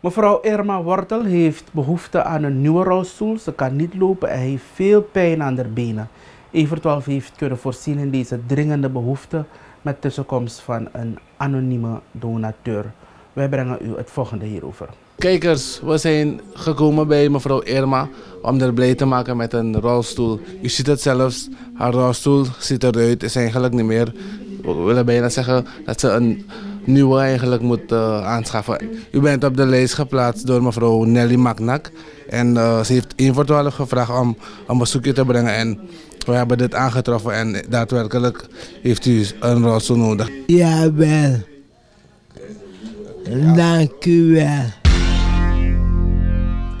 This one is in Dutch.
Mevrouw Irma Wortel heeft behoefte aan een nieuwe rolstoel. Ze kan niet lopen en heeft veel pijn aan haar benen. Evertwolf heeft kunnen voorzien in deze dringende behoefte met tussenkomst van een anonieme donateur. Wij brengen u het volgende hierover. Kijkers, we zijn gekomen bij mevrouw Irma om haar blij te maken met een rolstoel. U ziet het zelfs, haar rolstoel ziet eruit, is eigenlijk niet meer. We willen bijna zeggen dat ze een nieuwe eigenlijk moet aanschaffen. U bent op de lijst geplaatst door mevrouw Nelly Maknak en ze heeft 1 voor 12 gevraagd om een bezoekje te brengen en we hebben dit aangetroffen en daadwerkelijk heeft u een rolstoel nodig. Ja, wel. Dank u wel.